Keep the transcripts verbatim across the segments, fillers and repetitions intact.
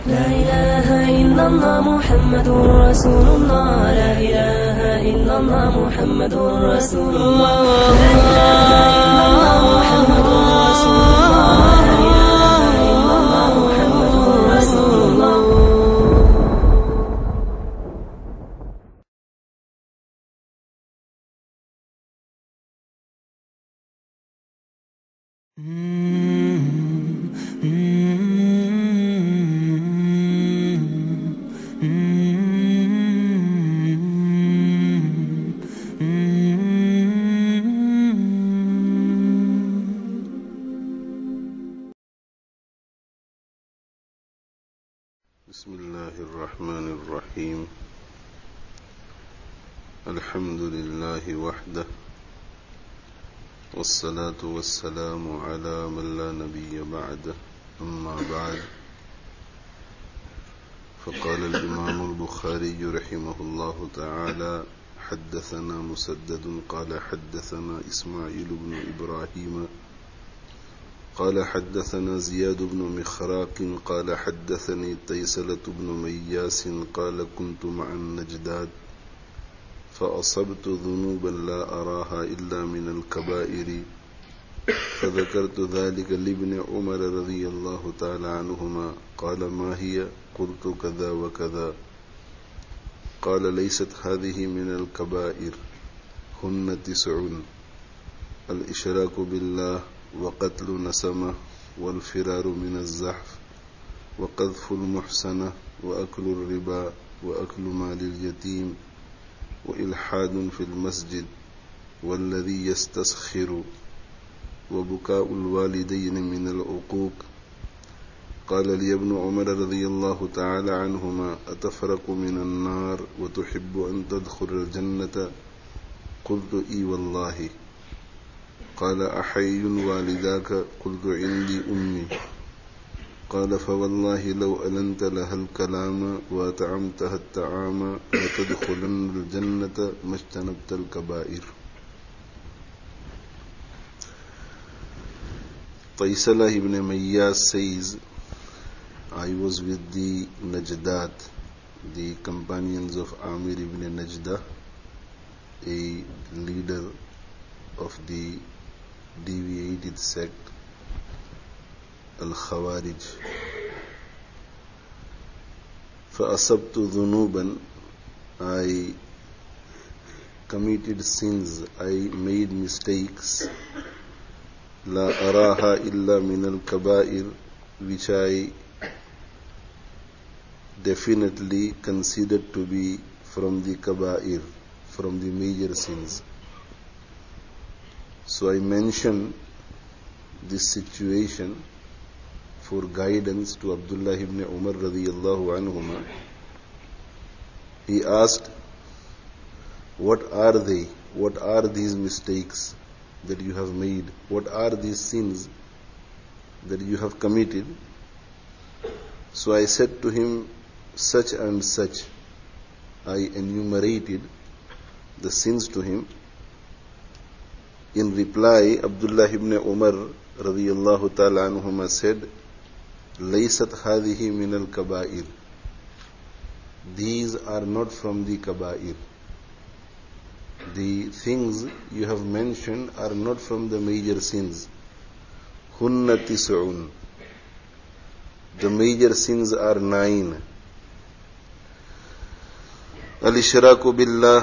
لا إله إلا الله محمد رسول الله لا إله إلا الله محمد رسول الله لا إله إلا الله محمد رسول الله لا إله إلا الله محمد رسول الله. بسم الله الرحمن الرحيم. الحمد لله وحده والصلاة والسلام على من لا نبي بعده. أما بعد، فقال الإمام البخاري رحمه الله تعالى: حدثنا مسدد قال حدثنا إسماعيل بن إبراهيم قال حدثنا زياد بن مخراق قال حدثني تيسلة بن مياس قال كنت مع النجداد فأصبت ذنوبا لا أراها إلا من الكبائر فذكرت ذلك لابن عمر رضي الله تعالى عنهما قال ما هي؟ قلت كذا وكذا. قال ليست هذه من الكبائر، هن تسع: الإشراك بالله وقتل نسمة والفرار من الزحف وقذف المحسنة وأكل الربا وأكل مال اليتيم وإلحاد في المسجد والذي يستسخر وبكاء الوالدين من العقوق. قال لي ابن عمر رضي الله تعالى عنهما: أتفرق من النار وتحب أن تدخل الجنة؟ قلت إي والله. قال أحي والداك؟ قلت عندي أمي. قال فوالله لو ألنت لها الكلام وأطعمتها الطعام لتدخلن الجنة ما اجتنبت الكبائر. Taysala ibn Mayyas says, I was with the Najdat, the companions of Amir ibn Najdah, a leader of the deviated sect Al-Khawarij. فَأَصَبْتُ ذُنُوبًا, I committed sins, I made mistakes. La araha illa min al-kaba'ir, which I definitely considered to be from the kaba'ir, from the major sins. So I mentioned this situation for guidance to Abdullah ibn Umar radiyallahu anhuma. He asked, what are they? What are these mistakes that you have made? What are these sins that you have committed? So I said to him, such and such. I enumerated the sins to him. In reply, Abdullah ibn Umar radiyallahu ta'ala anhuma said, Laysat hadihi min al-kaba'ir. These are not from the kaba'ir. The things you have mentioned are not from the major sins. Hunna tis'un. The major sins are nine. Al-ishraku billah,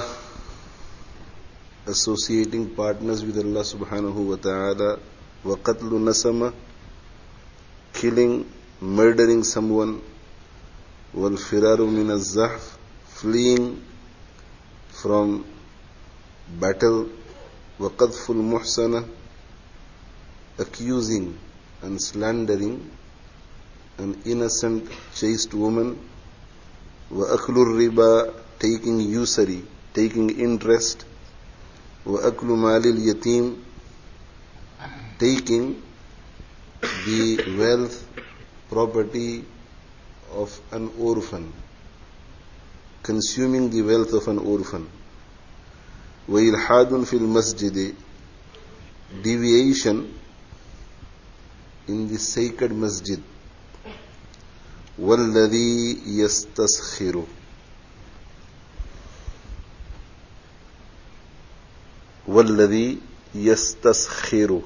associating partners with Allah subhanahu wa ta'ala. Wa qatlu nasama, killing, murdering someone. Wal firaru min az-zahf, fleeing from battle. Wa qadful muhsana, accusing and slandering an innocent chaste woman. Wa aklur riba, taking usury, taking interest. Wa aklu malil yatim, taking the wealth, property of an orphan, consuming the wealth of an orphan. Wa ilhadun fil masjid, deviation in the sacred masjid. وَالَّذِي يَسْتَسْخِرُ. وَالَّذِي يَسْتَسْخِرُ.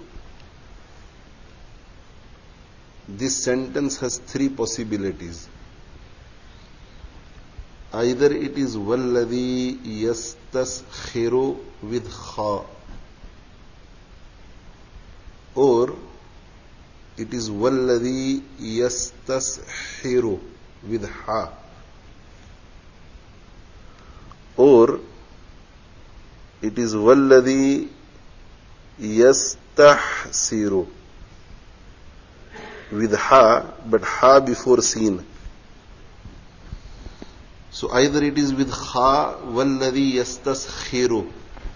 This sentence has three possibilities. Either it is وَالَّذِي يَسْتَسْخِرُ with kha, or it is وَالَّذِي يَسْتَسْحِرُ with ha, or it is وَالَّذِي يَسْتَحْسِرُ with ha, but ha before sin. So either it is with kha, وَالَّذِي يَسْتَسْخِرُ,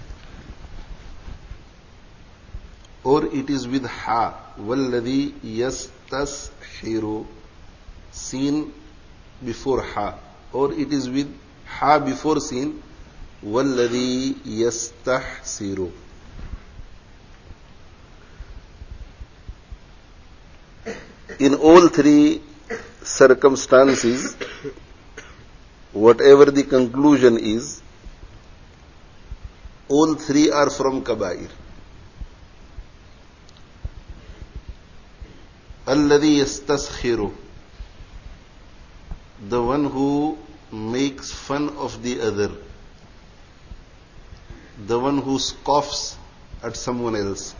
or it is with ha, وَالَّذِي يَسْتَسْحِرُ, sin before ha, or it is with ha before sin, وَالَّذِي يَسْتَحْسِرُ. In all three circumstances, whatever the conclusion is, all three are from kabair. Alladhi yastashiru, the one who makes fun of the other, the one who scoffs at someone else,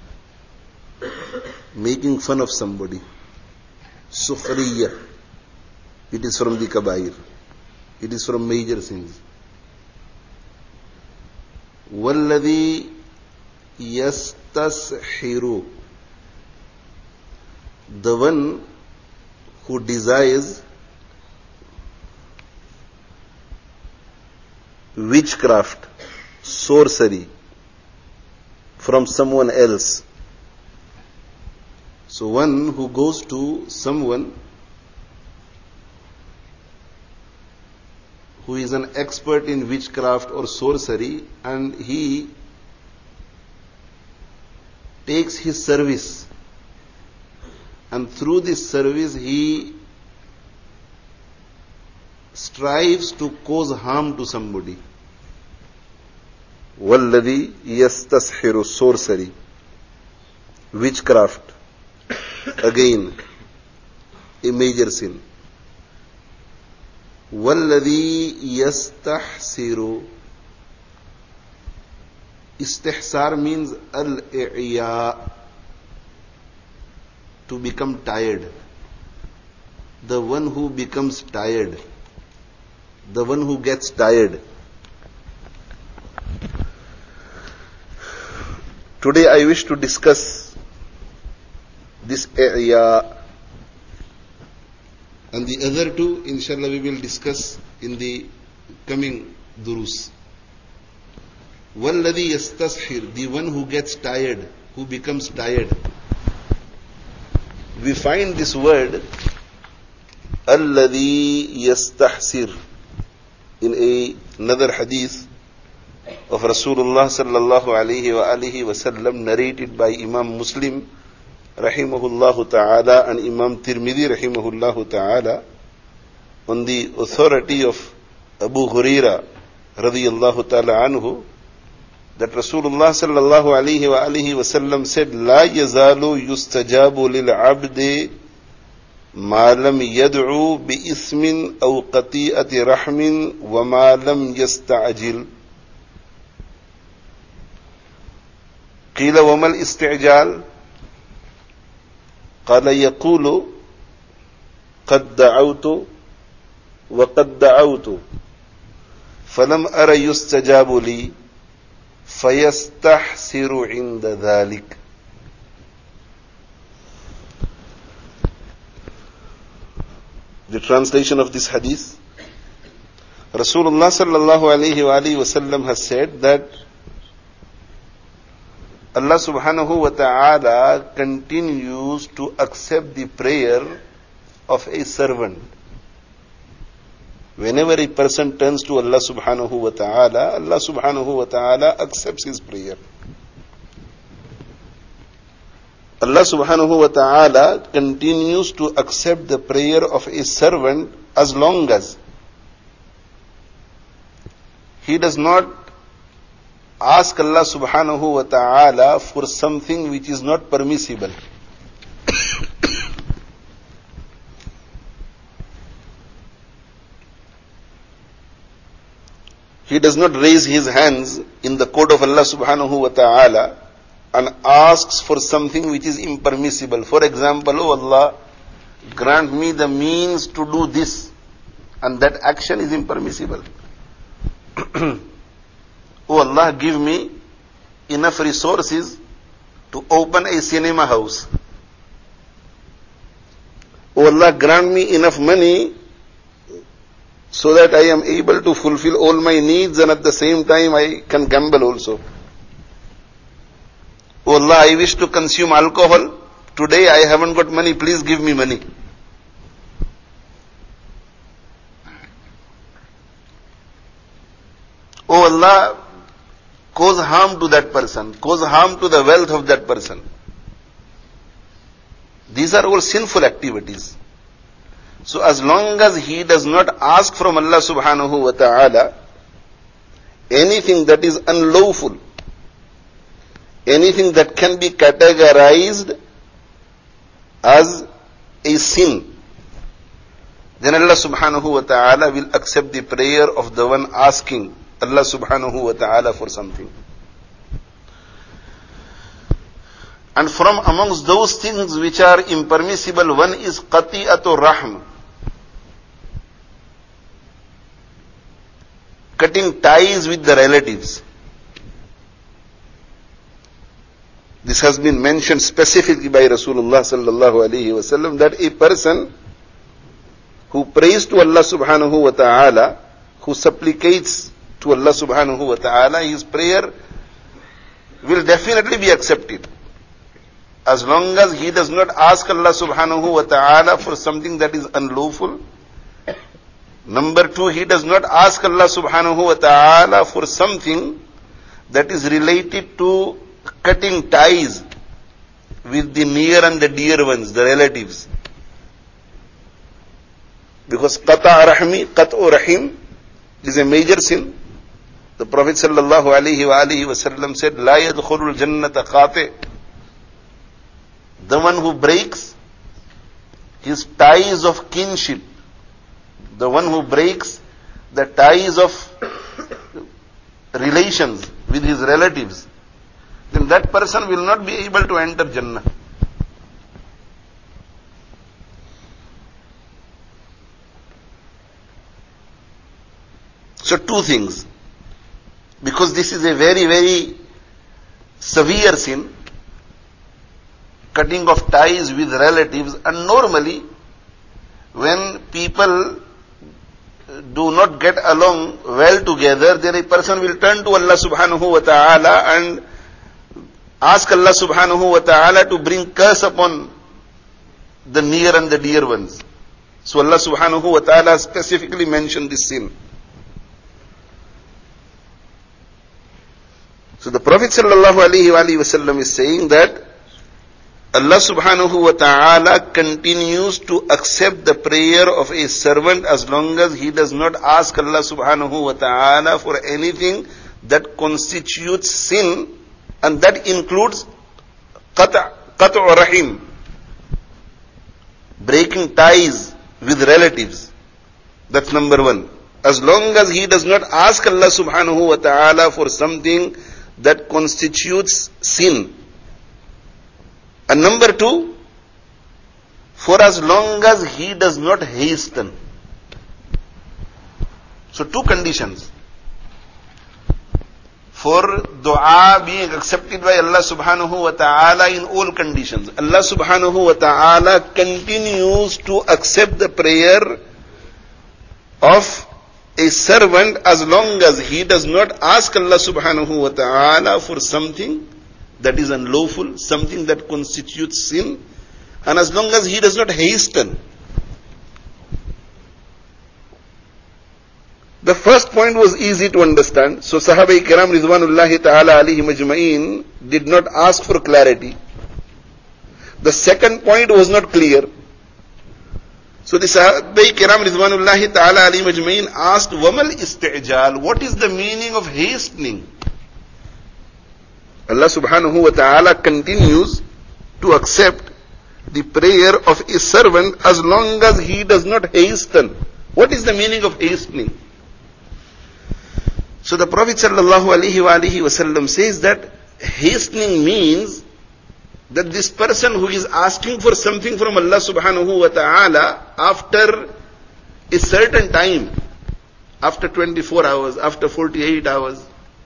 making fun of somebody. Sukhriya, it is from the kabair. It is from major sins. Walladhi yastashiru, the one who desires witchcraft, sorcery from someone else. So one who goes to someone who is an expert in witchcraft or sorcery, and he takes his service, and through this service he strives to cause harm to somebody. Walladhi yastashiru, sorcery, witchcraft, again a major sin. Walladhi yastahsiru, istihsar means al-i'ya, to become tired. The one who becomes tired, the one who gets tired. Today I wish to discuss this i'ya, and the other two, inshallah, we will discuss in the coming durus. Walladhi yastashir, the one who gets tired, who becomes tired. We find this word alladhi yastahsir in a, another hadith of Rasulullah sallallahu alayhi wa alihi wa sallam, narrated by Imam Muslim rahimahullah ta'ala and Imam Tirmidhi rahimahullah ta'ala, on the authority of Abu Huraira radiyallahu ta'ala anhu, that Rasulullah sallallahu alayhi wa alihi wa sallam said, La yazalu yustajabu lil abdi ma lam yad'u bi ismin aw qati'ati rahmin wa ma lam yasta'jil. Qila wa mal isti'jal? قال يقول قد دعوت وقد دعوت فلم أر يستجاب لي فيستحسر عند ذلك. The translation of this hadith, Rasulullah sallallahu alayhi wa alihi wa sallam has said that Allah subhanahu wa ta'ala continues to accept the prayer of a servant. Whenever a person turns to Allah subhanahu wa ta'ala, Allah subhanahu wa ta'ala accepts his prayer. Allah subhanahu wa ta'ala continues to accept the prayer of a servant as long as he does not ask Allah subhanahu wa ta'ala for something which is not permissible. He does not raise his hands in the court of Allah subhanahu wa ta'ala and asks for something which is impermissible. For example, oh Allah, grant me the means to do this, and that action is impermissible. Oh Allah, give me enough resources to open a cinema house. Oh Allah, grant me enough money so that I am able to fulfill all my needs and at the same time I can gamble also. Oh Allah, I wish to consume alcohol. Today I haven't got money, please give me money. Oh Allah, cause harm to that person, cause harm to the wealth of that person. These are all sinful activities. So as long as he does not ask from Allah subhanahu wa ta'ala anything that is unlawful, anything that can be categorized as a sin, then Allah subhanahu wa ta'ala will accept the prayer of the one asking Allah subhanahu wa ta'ala for something. And from amongst those things which are impermissible, one is qati'atu rahm, cutting ties with the relatives. This has been mentioned specifically by Rasulullah sallallahu alaihi wasallam, that a person who prays to Allah subhanahu wa ta'ala, who supplicates to Allah subhanahu wa ta'ala, his prayer will definitely be accepted, as long as he does not ask Allah subhanahu wa ta'ala for something that is unlawful. Number two, he does not ask Allah subhanahu wa ta'ala for something that is related to cutting ties with the near and the dear ones, the relatives. Because qata' rahmi, qat'u rahim is a major sin. The Prophet sallallahu alayhi wa alihi wa sallam said, La yadkhulul jannata qati'. The one who breaks his ties of kinship, the one who breaks the ties of relations with his relatives, then that person will not be able to enter Jannah. So two things. Because this is a very, very severe sin, cutting of ties with relatives, and normally when people do not get along well together, then a person will turn to Allah subhanahu wa ta'ala and ask Allah subhanahu wa ta'ala to bring curse upon the near and the dear ones. So Allah subhanahu wa ta'ala specifically mentioned this sin. So the Prophet sallallahu alaihi wasallam is saying that Allah subhanahu wa ta'ala continues to accept the prayer of a servant as long as he does not ask Allah subhanahu wa ta'ala for anything that constitutes sin, and that includes qata' qat'u rahim, breaking ties with relatives. That's number one. As long as he does not ask Allah subhanahu wa ta'ala for something that constitutes sin. And number two, for as long as he does not hasten. So two conditions for dua being accepted by Allah subhanahu wa ta'ala in all conditions. Allah subhanahu wa ta'ala continues to accept the prayer of a servant as long as he does not ask Allah subhanahu wa ta'ala for something that is unlawful, something that constitutes sin, and as long as he does not hasten. The first point was easy to understand. So Sahaba Kiram Ridwanullahi ta'ala alayhim ajma'in did not ask for clarity. The second point was not clear. So the Sahabai Kiram Ridwanullahi Ta'ala Ali Majmeen asked, Wamal Isti'jal, what is the meaning of hastening? Allah subhanahu wa ta'ala continues to accept the prayer of his servant as long as he does not hasten. What is the meaning of hastening? So the Prophet sallallahu alaihi wa alihi wasallam says that hastening means that this person who is asking for something from Allah subhanahu wa ta'ala after a certain time, after twenty-four hours, after forty-eight hours,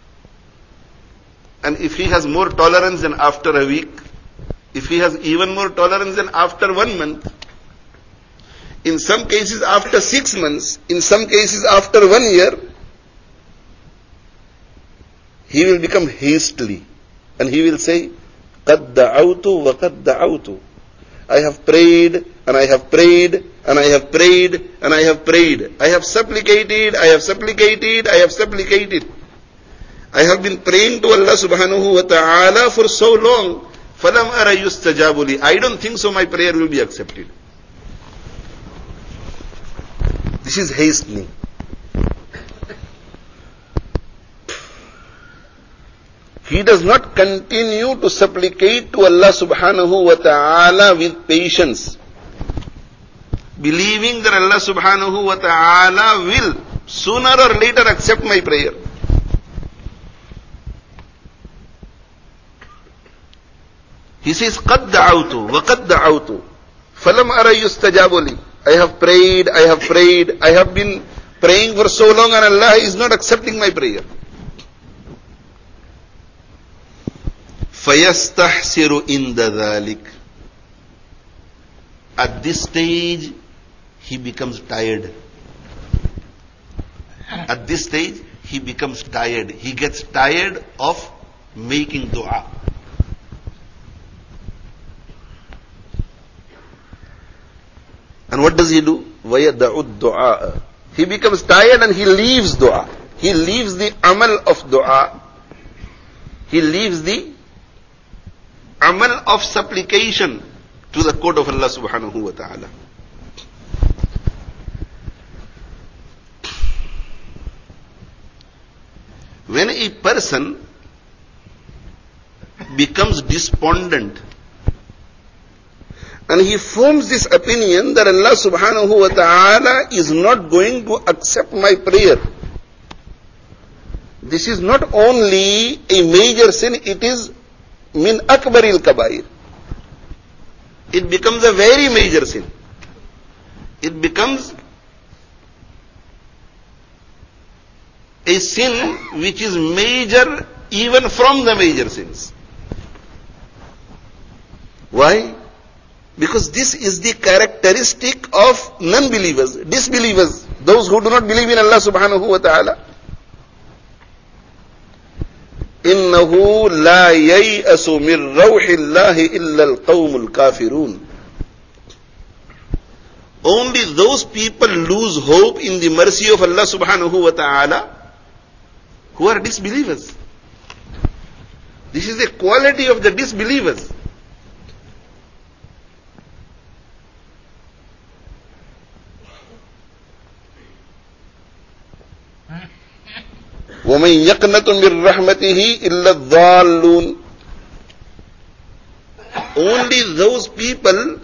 and if he has more tolerance than after a week, if he has even more tolerance than after one month, in some cases after six months, in some cases after one year, he will become hastily and he will say, قَدْ دَعَوْتُ وَقَدْ دَعَوْتُ, I have prayed and I have prayed and I have prayed and I have prayed. I have supplicated, I have supplicated, I have supplicated. I have been praying to Allah subhanahu wa ta'ala for so long. فَلَمْ أَرَ يُسْتَجَابُ لِي, I don't think so my prayer will be accepted. This is hastening. He does not continue to supplicate to Allah subhanahu wa ta'ala with patience, believing that Allah subhanahu wa ta'ala will sooner or later accept my prayer. He says, قَدْ دَعَوْتُ وَقَدْ دَعَوْتُ فَلَمْ أَرَ يُسْتَجَابُ لِي, I have prayed, I have prayed, I have been praying for so long and Allah is not accepting my prayer. فَيَسْتَحْسِرُ إِنْدَ ذَلِكَ, at this stage, he becomes tired. At this stage, he becomes tired. He gets tired of making dua. And what does he do? وَيَدَعُ الدُّعَاءَ, he becomes tired and he leaves dua. He leaves the amal of dua. He leaves the amal of supplication to the court of Allah subhanahu wa ta'ala. When a person becomes despondent and he forms this opinion that Allah subhanahu wa ta'ala is not going to accept my prayer, this is not only a major sin, it is min akbaril kabair. It becomes a very major sin. It becomes a sin which is major even from the major sins. Why? Because this is the characteristic of non-believers, disbelievers, those who do not believe in Allah subhanahu wa ta'ala. إِنَّهُ لَا يَيْأَسُ مِنْ رَوْحِ اللَّهِ إِلَّا الْقَوْمُ الْكَافِرُونَ. Only those people lose hope in the mercy of Allah subhanahu wa ta'ala who are disbelievers. This is the quality of the disbelievers. وَمَنْ يَقْنَطُ مِنْ رَحْمَتِهِ إِلَّا الضَّالُّونَ. Only those people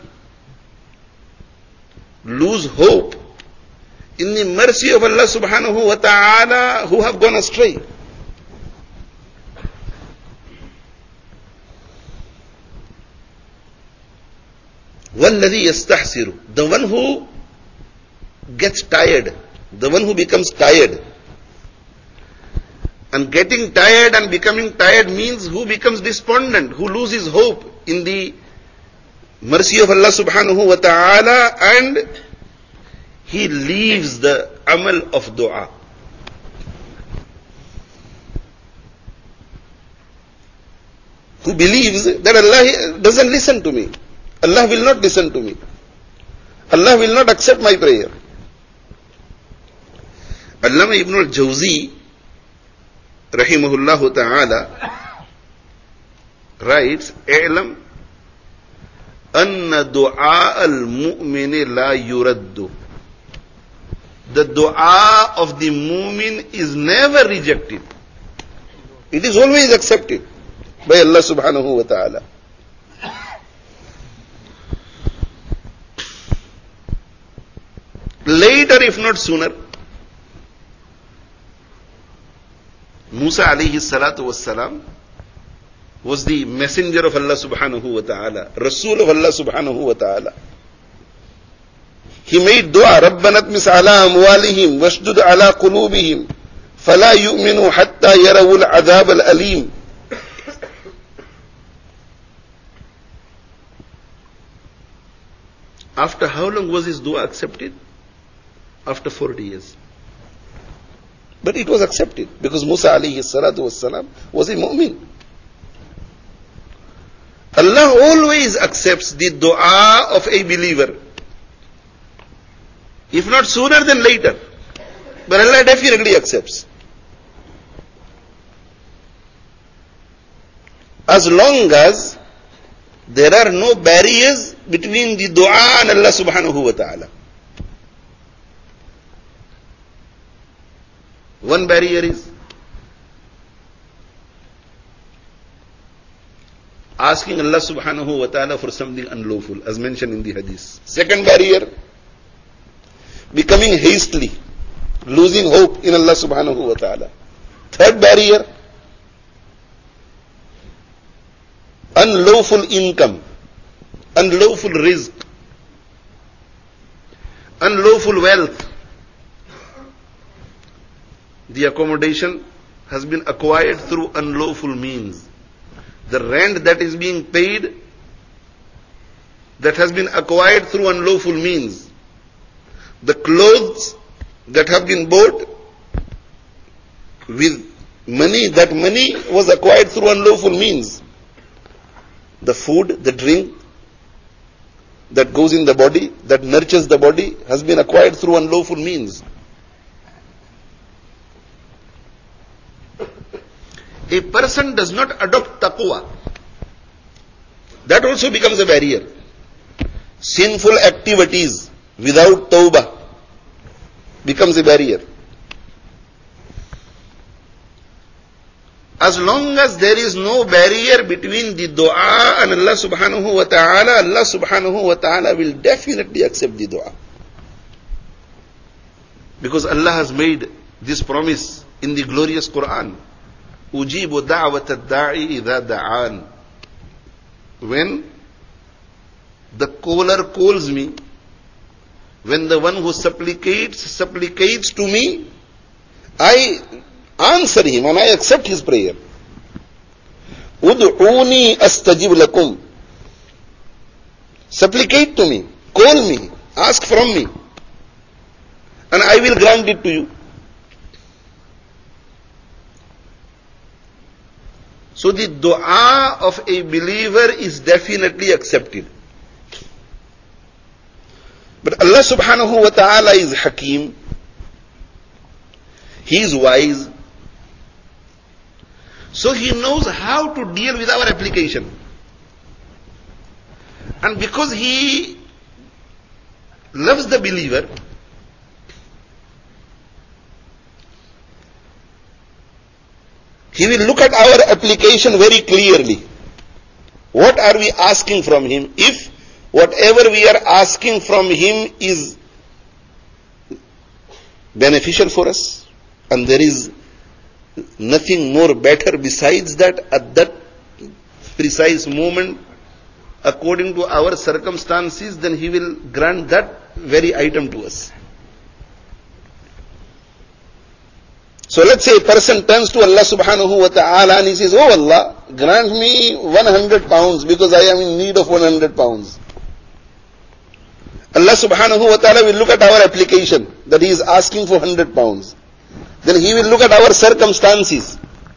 lose hope in the mercy of Allah subhanahu wa ta'ala who have gone astray. وَالَّذِي يَسْتَحْسِرُ, the one who gets tired, the one who becomes tired. And getting tired and becoming tired means who becomes despondent, who loses hope in the mercy of Allah subhanahu wa ta'ala, and he leaves the amal of dua. Who believes that Allah doesn't listen to me. Allah will not listen to me. Allah will not accept my prayer. Allama Ibn al-Jawzi rahimahullah ta'ala writes, اعلم أن دعاء المؤمن لا يرد. The dua of the mu'min is never rejected. It is always accepted by Allah subhanahu wa ta'ala. Later, if not sooner, Musa alayhi salatu was salam was the messenger of Allah subhanahu wa ta'ala, Rasul of Allah subhanahu wa ta'ala. He made dua, رَبَّنَا اطْمِسْ عَلَىٰ أَمْوَالِهِمْ وَاشْدُدْ عَلَىٰ قُلُوبِهِمْ فَلَا يُؤْمِنُوا حَتَّى يَرَوُا الْعَذَابَ الْأَلِيمِ. After how long was his dua accepted? After forty years. But it was accepted because Musa alayhi salatu was salam was a mu'min. Allah always accepts the dua of a believer. If not sooner, then later. But Allah definitely accepts. As long as there are no barriers between the dua and Allah subhanahu wa ta'ala. One barrier is asking Allah subhanahu wa ta'ala for something unlawful, as mentioned in the hadith. Second barrier, becoming hastily, losing hope in Allah subhanahu wa ta'ala. Third barrier, unlawful income, unlawful rizq, unlawful wealth. The accommodation has been acquired through unlawful means. The rent that is being paid, that has been acquired through unlawful means. The clothes that have been bought with money, that money was acquired through unlawful means. The food, the drink that goes in the body, that nurtures the body, has been acquired through unlawful means. A person does not adopt taqwa. That also becomes a barrier. Sinful activities without tawbah becomes a barrier. As long as there is no barrier between the dua and Allah subhanahu wa ta'ala, Allah subhanahu wa ta'ala will definitely accept the dua. Because Allah has made this promise in the glorious Qur'an. Ujibu da'wat ad-da'i idha da'an. When the caller calls me, when the one who supplicates, supplicates to me, I answer him and I accept his prayer. Ud'uni astajib lakum. Supplicate to me, call me, ask from me, and I will grant it to you. So the dua of a believer is definitely accepted. But Allah subhanahu wa ta'ala is Hakim. He is wise. So He knows how to deal with our application. And because He loves the believer, He will look at our application very clearly. What are we asking from Him? If whatever we are asking from Him is beneficial for us, and there is nothing more better besides that at that precise moment, according to our circumstances, then He will grant that very item to us. So let's say a person turns to Allah subhanahu wa ta'ala and he says, "Oh Allah, grant me one hundred pounds because I am in need of one hundred pounds. Allah subhanahu wa ta'ala will look at our application that He is asking for one hundred pounds. Then He will look at our circumstances.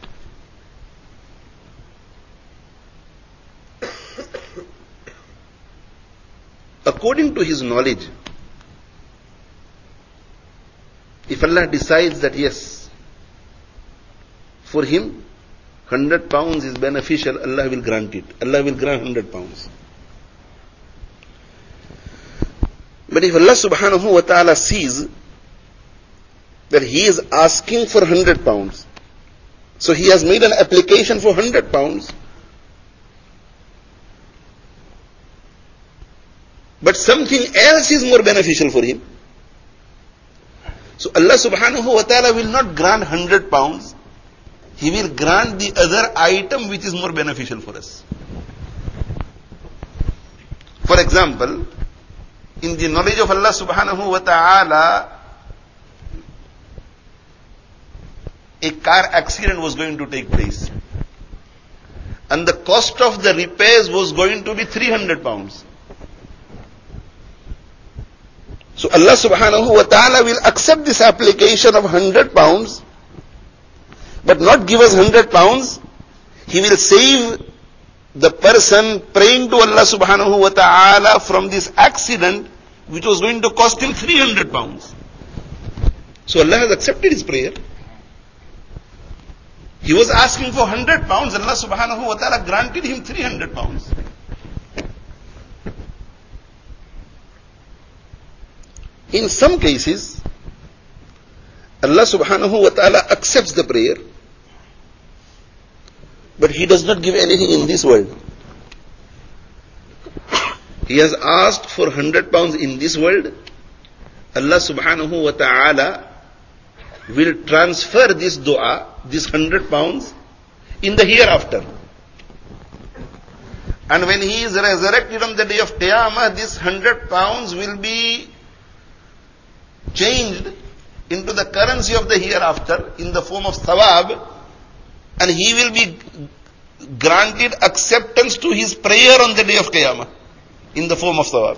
According to His knowledge, if Allah decides that yes, for him, one hundred pounds is beneficial, Allah will grant it. Allah will grant one hundred pounds. But if Allah subhanahu wa ta'ala sees that he is asking for one hundred pounds, so he has made an application for one hundred pounds, but something else is more beneficial for him, so Allah subhanahu wa ta'ala will not grant one hundred pounds, he will grant the other item which is more beneficial for us. For example, in the knowledge of Allah subhanahu wa ta'ala, a car accident was going to take place, and the cost of the repairs was going to be three hundred pounds. So Allah subhanahu wa ta'ala will accept this application of one hundred pounds, but not give us one hundred pounds. He will save the person praying to Allah subhanahu wa ta'ala from this accident which was going to cost him three hundred pounds. So Allah has accepted his prayer. He was asking for one hundred pounds, Allah subhanahu wa ta'ala granted him three hundred pounds. In some cases, Allah subhanahu wa ta'ala accepts the prayer, but He does not give anything in this world. He has asked for one hundred pounds in this world. Allah subhanahu wa ta'ala will transfer this dua, this one hundred pounds, in the hereafter. And when he is resurrected on the day of Qiyamah, this one hundred pounds will be changed into the currency of the hereafter in the form of thawab, and he will be granted acceptance to his prayer on the day of Qiyamah in the form of thawab.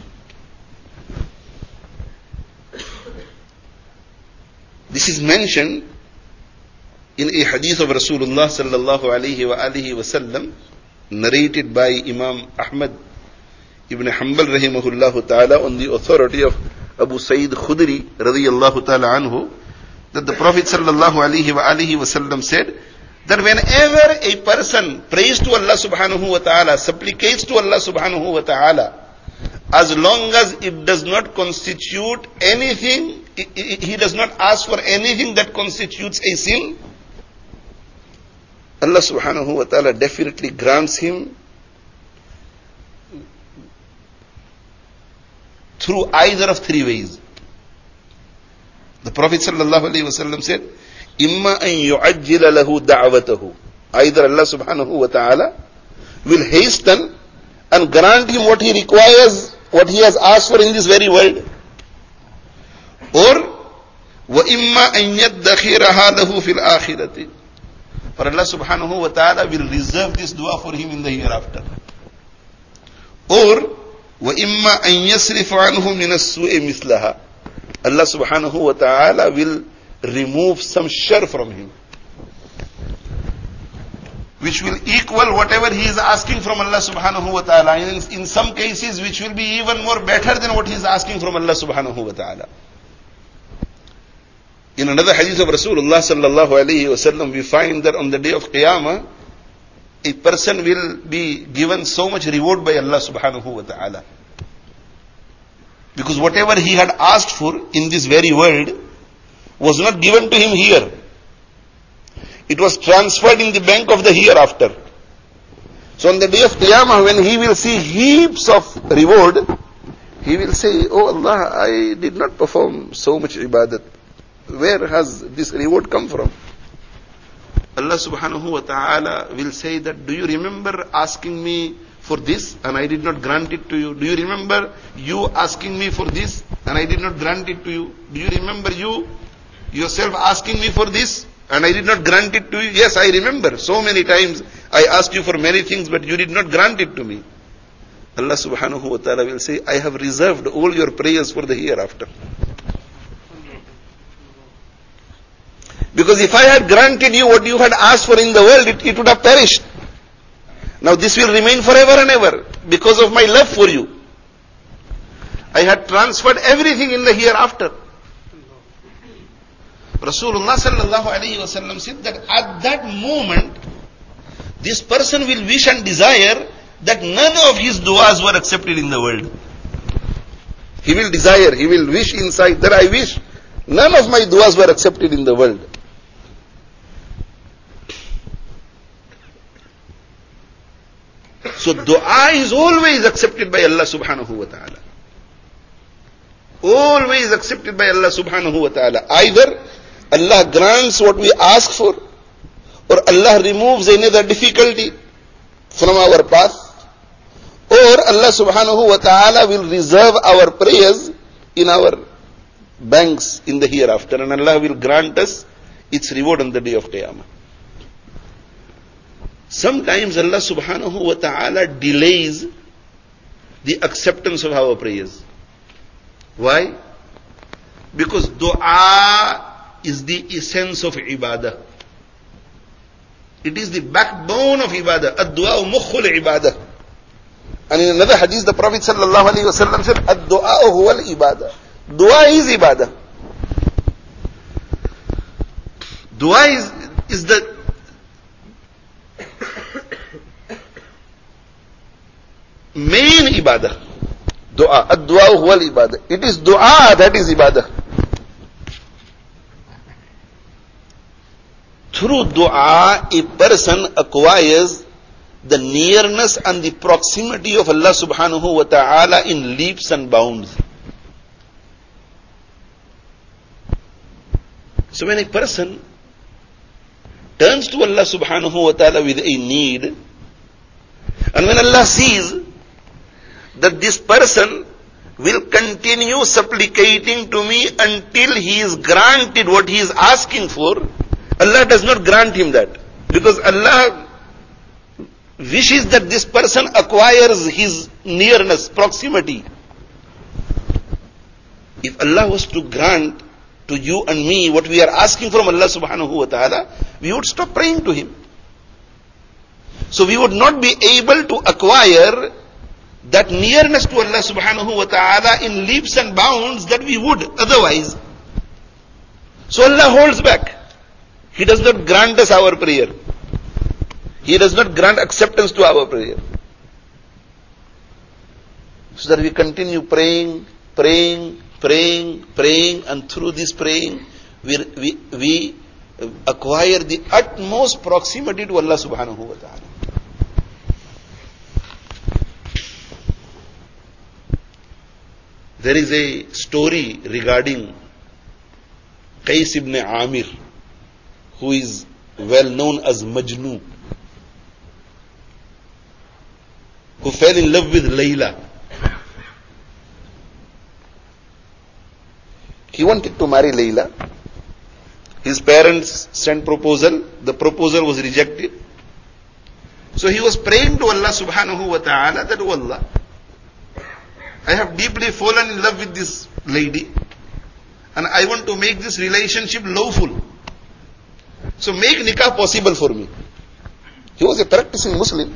This is mentioned in a hadith of Rasulullah sallallahu alayhi wa alihi wa sallam, narrated by Imam Ahmad ibn Hanbal rahimahullah ta'ala on the authority of Abu Sa'id Khudri radiyallahu ta'ala anhu, that the Prophet sallallahu alayhi wa alihi wa sallam said that whenever a person prays to Allah subhanahu wa ta'ala, supplicates to Allah subhanahu wa ta'ala, as long as it does not constitute anything, he does not ask for anything that constitutes a sin, Allah subhanahu wa ta'ala definitely grants him through either of three ways. The Prophet sallallahu alaihi wasallam said, "Imma an yu'ajjila lahu da'watahu." Either Allah subhanahu wa ta'ala will hasten and grant him what he requires, what he has asked for in this very world, or wa imma an yaddakhiraha lahu fil akhirati. For Allah subhanahu wa ta'ala will reserve this dua for him in the hereafter. Or وَإِمَّا أَن يَصْرِفَ عَنْهُ مِنَ السُّوءِ مِثْلَهَا. Allah subhanahu wa ta'ala will remove some shar from him, which will equal whatever he is asking from Allah subhanahu wa ta'ala. In, in some cases, which will be even more better than what he is asking from Allah subhanahu wa ta'ala. In another hadith of Rasulullah sallallahu alayhi wa sallam, we find that on the day of Qiyamah, a person will be given so much reward by Allah subhanahu wa ta'ala, because whatever he had asked for in this very world was not given to him here. It was transferred in the bank of the hereafter. So on the day of Qiyamah, when he will see heaps of reward, he will say, "Oh Allah, I did not perform so much ibadat. Where has this reward come from?" Allah subhanahu wa ta'ala will say that, "Do you remember asking me for this and I did not grant it to you? Do you remember you asking me for this and I did not grant it to you? Do you remember you yourself asking me for this and I did not grant it to you? Yes, I remember. So many times I asked you for many things, but you did not grant it to me." Allah subhanahu wa ta'ala will say, "I have reserved all your prayers for the hereafter. Because if I had granted you what you had asked for in the world, it, it would have perished. Now this will remain forever and ever because of my love for you. I had transferred everything in the hereafter." Rasulullah sallallahu alayhi wa sallam said that at that moment, this person will wish and desire that none of his du'as were accepted in the world. He will desire, he will wish inside that I wish none of my du'as were accepted in the world. So dua is always accepted by Allah subhanahu wa ta'ala. Always accepted by Allah subhanahu wa ta'ala. Either Allah grants what we ask for, or Allah removes another difficulty from our path, or Allah subhanahu wa ta'ala will reserve our prayers in our banks in the hereafter, and Allah will grant us its reward on the day of Qiyamah. Sometimes Allah subhanahu wa ta'ala delays the acceptance of our prayers. Why? Because dua is the essence of ibadah. It is the backbone of ibadah. Ad-du'a mukhul ibadah. And in another hadith, the Prophet sallallahu alaihi wasallam said, Ad-du'a huwa al-ibadah. Dua is ibadah. Dua is, is the main ibadah. Dua. Ad-du'a huwa al-ibadah. It is dua that is ibadah. Through dua, a person acquires the nearness and the proximity of Allah subhanahu wa ta'ala in leaps and bounds. So when a person turns to Allah subhanahu wa ta'ala with a need, and when Allah sees that this person will continue supplicating to me until he is granted what he is asking for, Allah does not grant him that. Because Allah wishes that this person acquires his nearness, proximity. If Allah was to grant to you and me what we are asking from Allah subhanahu wa ta'ala, we would stop praying to him. So we would not be able to acquire that nearness to Allah subhanahu wa ta'ala in leaps and bounds that we would otherwise. So Allah holds back. He does not grant us our prayer. He does not grant acceptance to our prayer. So that we continue praying, praying, praying, praying, and through this praying, we, we, we acquire the utmost proximity to Allah subhanahu wa ta'ala. There is a story regarding Qais ibn Amir, who is well known as Majnun, who fell in love with Layla. He wanted to marry Layla. His parents sent proposal. The proposal was rejected. So he was praying to Allah subhanahu wa ta'ala that, oh Allah, I have deeply fallen in love with this lady, and I want to make this relationship lawful. So make nikah possible for me. He was a practicing Muslim.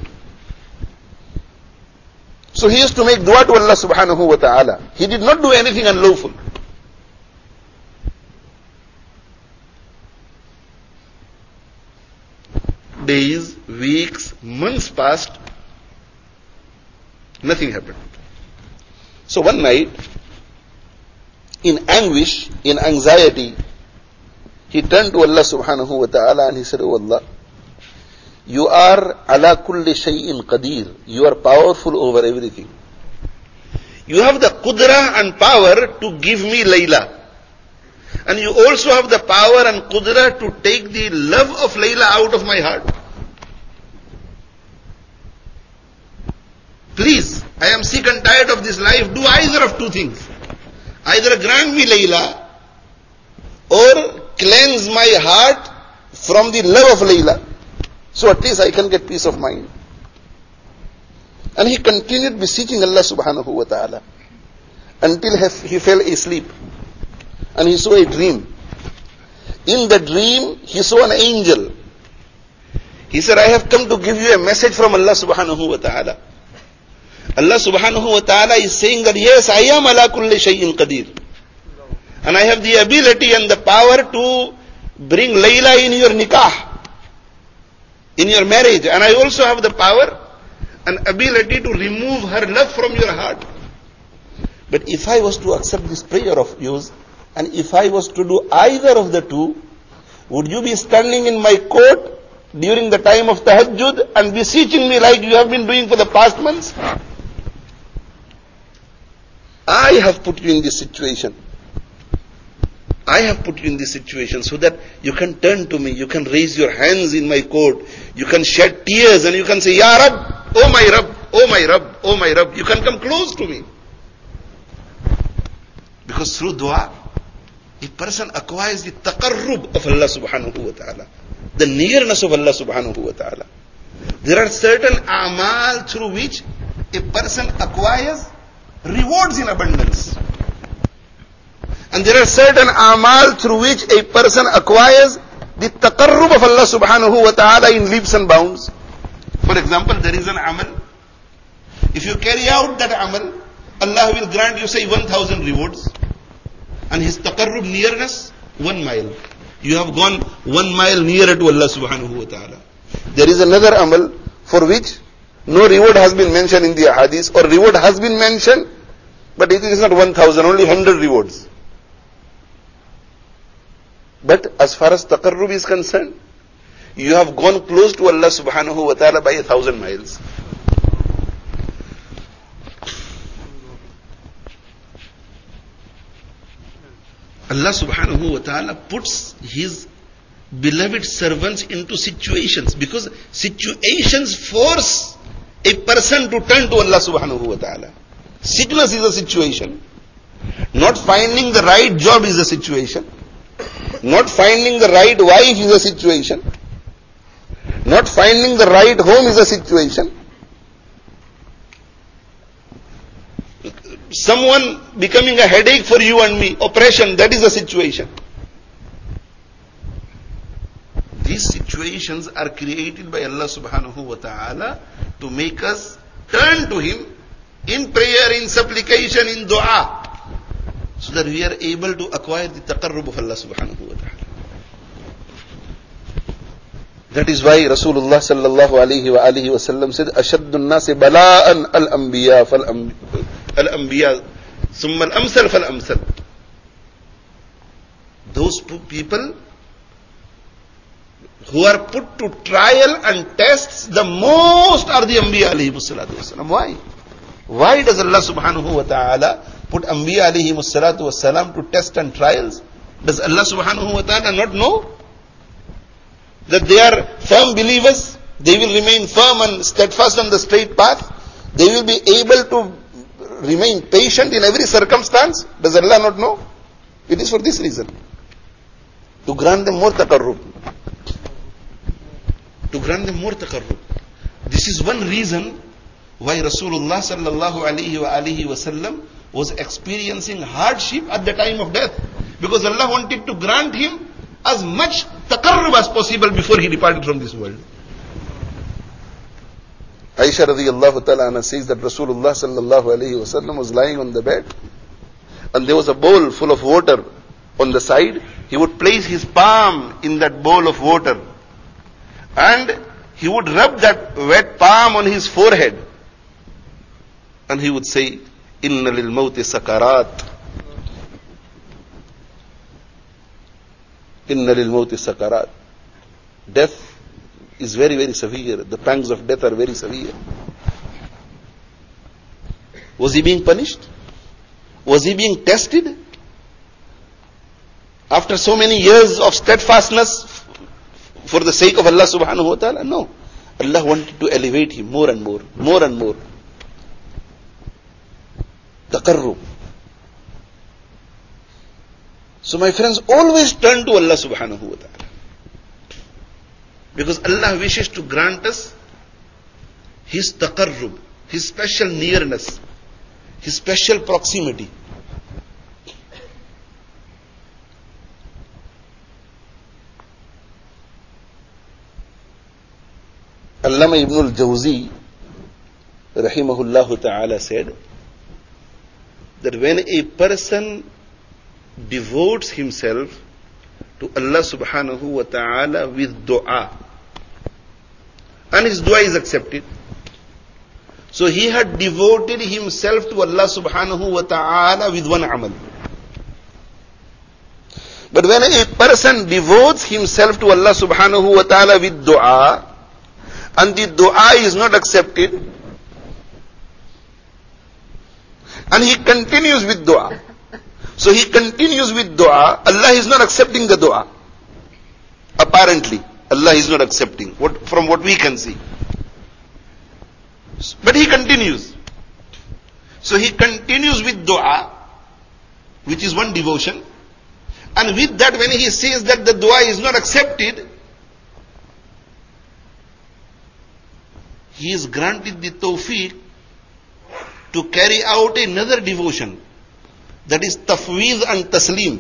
So he used to make dua to Allah subhanahu wa ta'ala. He did not do anything unlawful. Days, weeks, months passed. Nothing happened. So one night, in anguish, in anxiety, he turned to Allah subhanahu wa ta'ala and he said, oh Allah, you are ala kulli shay'in qadir. You are powerful over everything. You have the qudra and power to give me Layla. And you also have the power and qudra to take the love of Layla out of my heart. Please, I am sick and tired of this life. Do either of two things. Either grant me Layla, or cleanse my heart from the love of Layla. So at least I can get peace of mind. And he continued beseeching Allah subhanahu wa ta'ala until he fell asleep. And he saw a dream. In the dream, he saw an angel. He said, I have come to give you a message from Allah subhanahu wa ta'ala. Allah subhanahu wa ta'ala is saying that, yes, I am ala kulli shay'in qadir. And I have the ability and the power to bring Layla in your nikah, in your marriage. And I also have the power and ability to remove her love from your heart. But if I was to accept this prayer of yours, and if I was to do either of the two, would you be standing in my court during the time of tahajjud and beseeching me like you have been doing for the past months? I have put you in this situation. I have put you in this situation so that you can turn to me, you can raise your hands in my court, you can shed tears and you can say, Ya Rab, oh my Rab, oh my Rab, oh my Rab. You can come close to me. Because through dua, a person acquires the taqarrub of Allah subhanahu wa ta'ala, the nearness of Allah subhanahu wa ta'ala. There are certain a'mal through which a person acquires rewards in abundance. And there are certain a'mal through which a person acquires the taqarrub of Allah subhanahu wa ta'ala in leaps and bounds. For example, there is an amal. If you carry out that amal, Allah will grant you, say, one thousand rewards. And His taqarrub nearness, one mile. You have gone one mile nearer to Allah subhanahu wa ta'ala. There is another amal for which no reward has been mentioned in the hadith, or reward has been mentioned, but it is not one thousand, only one hundred rewards. But as far as taqarrub is concerned, you have gone close to Allah subhanahu wa ta'ala by a thousand miles. Allah subhanahu wa ta'ala puts His beloved servants into situations, because situations force a person to turn to Allah subhanahu wa ta'ala. Sickness is a situation. Not finding the right job is a situation. Not finding the right wife is a situation. Not finding the right home is a situation. Someone becoming a headache for you and me, oppression, that is a situation. These situations are created by Allah subhanahu wa ta'ala to make us turn to Him in prayer, in supplication, in dua, so that we are able to acquire the taqarrub of Allah subhanahu wa ta'ala. That is why Rasulullah sallallahu alayhi wa alihi wa sallam said, Ashaddun nasi bala'an al-anbiya fal-anbiya summa al-amsal fal-amsal. Those people who are put to trial and tests the most are the Anbiya alayhi salatu wasalam. Why? Why does Allah subhanahu wa ta'ala put Anbiya alayhi salatu wasalam to test and trials? Does Allah subhanahu wa ta'ala not know that they are firm believers? They will remain firm and steadfast on the straight path. They will be able to remain patient in every circumstance. Does Allah not know? It is for this reason. To grant them more taqarrub. To grant them more taqarrub. This is one reason why Rasulullah sallallahu alayhi wa alihi wa sallam was experiencing hardship at the time of death. Because Allah wanted to grant him as much taqarrub as possible before he departed from this world. Aisha radiyallahu ta'ala anha says that Rasulullah sallallahu alayhi wa sallam was lying on the bed, and there was a bowl full of water on the side. He would place his palm in that bowl of water, and he would rub that wet palm on his forehead, and he would say, Inna lil mawti sakarat. Inna lil mawti sakarat. Death is very, very severe. The pangs of death are very severe. Was he being punished? Was he being tested? After so many years of steadfastness for the sake of Allah subhanahu wa ta'ala? No. Allah wanted to elevate him more and more, more and more. Taqarrub. So my friends, always turn to Allah subhanahu wa ta'ala. Because Allah wishes to grant us His taqarrub, His special nearness, His special proximity. Allama Ibn al-Jawzi rahimahullah ta'ala said that when a person devotes himself to Allah subhanahu wa ta'ala with dua, and his dua is accepted, So he had devoted himself to Allah subhanahu wa ta'ala with one amal. But when a person devotes himself to Allah subhanahu wa ta'ala with dua, and the dua is not accepted, and he continues with dua, so he continues with dua, Allah is not accepting the dua. Apparently, Allah is not accepting, what, from what we can see. But he continues. So he continues with dua, which is one devotion. And with that, when he says that the dua is not accepted, he is granted the tawfiq to carry out another devotion. That is tafweez and taslim.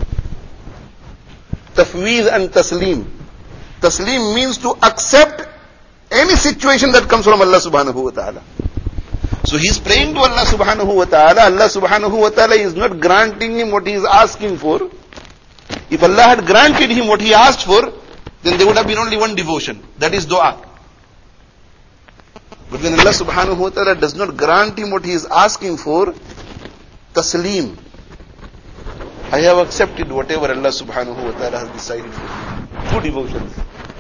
Tafweez and taslim. Taslim means to accept any situation that comes from Allah subhanahu wa ta'ala. So he is praying to Allah subhanahu wa ta'ala. Allah subhanahu wa ta'ala is not granting him what he is asking for. If Allah had granted him what he asked for, then there would have been only one devotion. That is dua. But when Allah subhanahu wa ta'ala does not grant him what he is asking for, taslim. I have accepted whatever Allah subhanahu wa ta'ala has decided for me. Two devotions.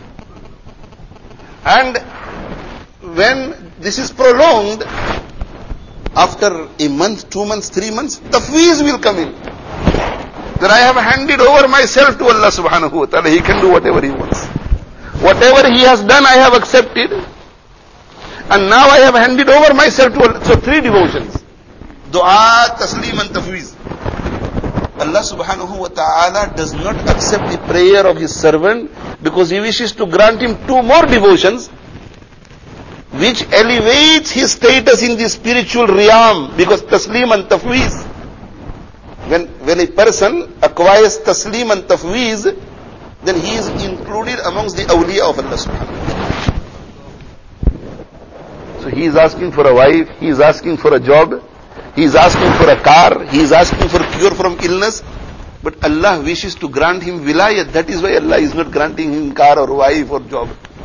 And when this is prolonged, after a month, two months, three months, tafweez will come in. That I have handed over myself to Allah subhanahu wa ta'ala. He can do whatever he wants. Whatever he has done, I have accepted. And now I have handed over myself to Allah. So three devotions. Dua, taslim and tafweez. Allah subhanahu wa ta'ala does not accept the prayer of his servant because he wishes to grant him two more devotions which elevates his status in the spiritual realm, because taslim and tafweez. When, when a person acquires taslim and tafweez, then he is included amongst the awliya of Allah subhanahu wa ta'ala. So he is asking for a wife, he is asking for a job, he is asking for a car, he is asking for cure from illness, but Allah wishes to grant him wilayat. That is why Allah is not granting him car or wife or job.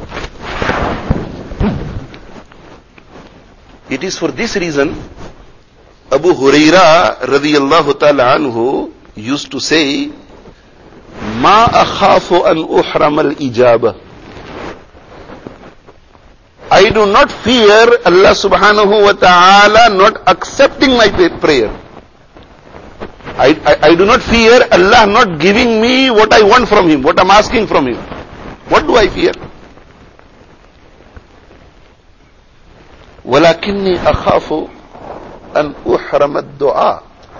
It is for this reason Abu Huraira radiyallahu ta'ala anhu used to say, Ma akhafu an uhram al-ijaba. I do not fear Allah subhanahu wa ta'ala not accepting my prayer. I, I, I do not fear Allah not giving me what I want from him, what I am asking from him. What do I fear? وَلَكِنِّي أَخَافُ أَنْ أُحْرَمَ الدُّعَاء.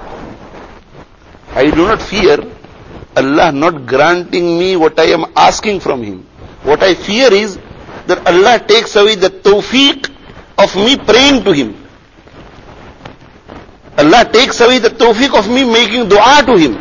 I do not fear Allah not granting me what I am asking from him. What I fear is that Allah takes away the tawfiq of me praying to him. Allah takes away the tawfiq of me making dua to him.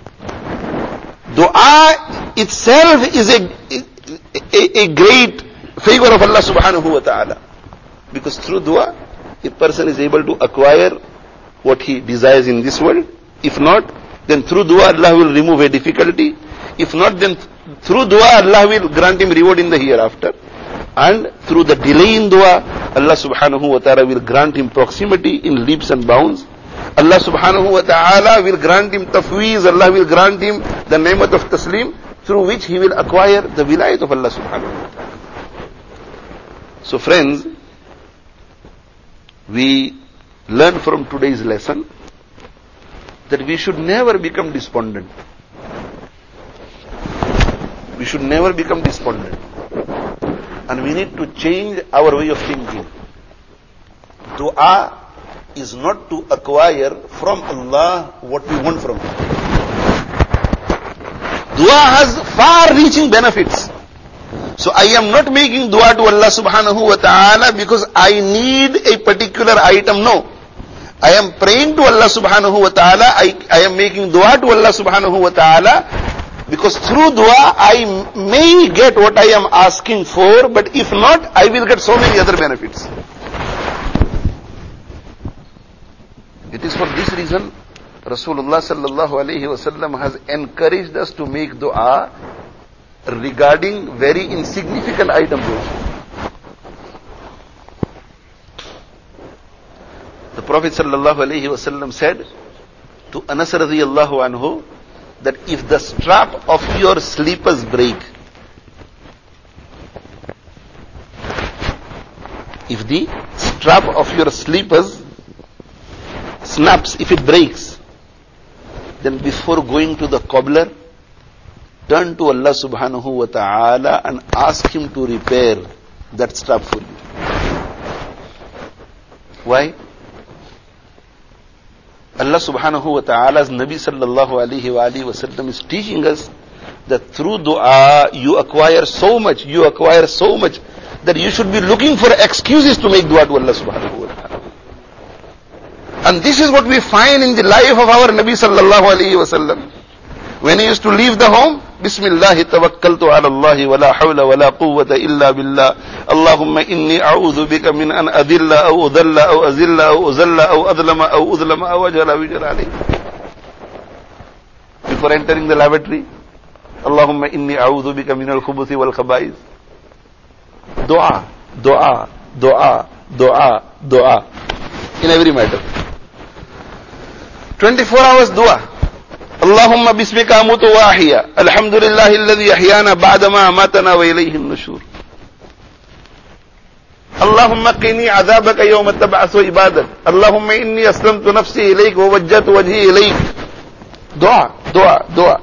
Dua itself is a, a, a great favor of Allah subhanahu wa ta'ala. Because through dua, a person is able to acquire what he desires in this world. If not, then through dua Allah will remove a difficulty. If not, then through dua Allah will grant him reward in the hereafter. And through the delay in dua, Allah subhanahu wa ta'ala will grant him proximity in leaps and bounds. Allah subhanahu wa ta'ala will grant him tafweez, Allah will grant him the ni'mat of taslim, through which he will acquire the wilayat of Allah subhanahu wa ta'ala. So friends, we learn from today's lesson that we should never become despondent. We should never become despondent. And we need to change our way of thinking. Dua is not to acquire from Allah what we want from him. Dua has far-reaching benefits. So I am not making dua to Allah subhanahu wa ta'ala because I need a particular item. No. I am praying to Allah subhanahu wa ta'ala. I, I am making dua to Allah subhanahu wa ta'ala because through dua I may get what I am asking for, but if not, I will get so many other benefits. It is for this reason Rasulullah sallallahu alayhi wa sallam has encouraged us to make dua regarding very insignificant items also. Prophet sallallahu alaihi wasallam said to Anas radiyallahu anhu that if the strap of your slippers break, if the strap of your slippers snaps, if it breaks, then before going to the cobbler, turn to Allah subhanahu wa ta'ala and ask him to repair that strap for you. Why? Allah subhanahu wa ta'ala's Nabi sallallahu alayhi wa alayhi wa sallam is teaching us that through dua you acquire so much, you acquire so much that you should be looking for excuses to make dua to Allah subhanahu wa ta'ala. And this is what we find in the life of our Nabi sallallahu alayhi wa sallam. When he used to leave the home, Bismillahi tawakkaltu ala Allahi wa la hawla wa la quwwata illa billah. Allahumma inni a'udhu bika min an adilla aw udalla aw azilla aw uzalla aw adlama aw udlama aw ajala wijala alayhi. Before entering the lavatory, Allahumma inni a'udhu bika min al-khubuthi wal khaba'is. Dua, dua, dua, dua, dua. In every matter. twenty-four hours dua. Allahumma bismika amutu wa ahya. Alhamdulillahi alladhi ahyana ba'da ma amatana wa ilayhi an-nushur. Allahumma qini adhabaka yawma tab'athu ibadak. Allahumma inni aslamtu nafsi ilayk wa wajjahtu wajhi ilayk. Dua, dua, dua.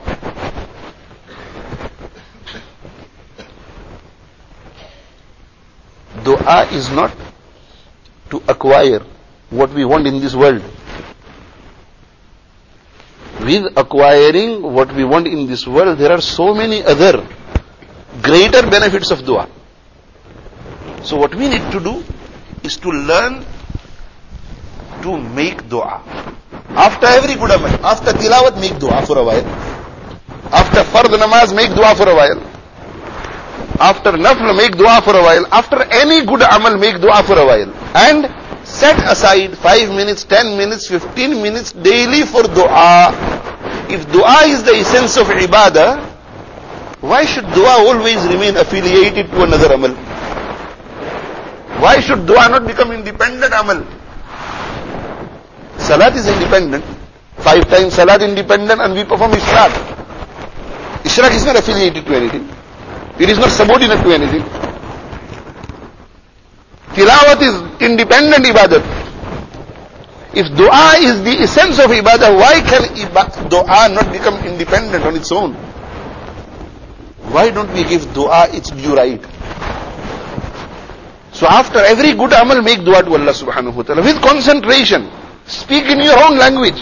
Dua is not to acquire what we want in this world. With acquiring what we want in this world, there are so many other greater benefits of dua. So what we need to do is to learn to make dua. After every good amal, after tilawat, make dua for a while. After fard namaz, make dua for a while. After nafl, make dua for a while. After any good amal, make dua for a while. And set aside five minutes, ten minutes, fifteen minutes daily for dua. If dua is the essence of ibadah, why should dua always remain affiliated to another amal? Why should dua not become independent amal? Salat is independent. Five times salat independent, and we perform ishraq. Ishraq is not affiliated to anything. It is not subordinate to anything. Tilawat is independent ibadat. If dua is the essence of ibadah, why can dua not become independent on its own? Why don't we give dua its due right? So after every good amal, make dua to Allah subhanahu wa ta'ala with concentration. Speak in your own language.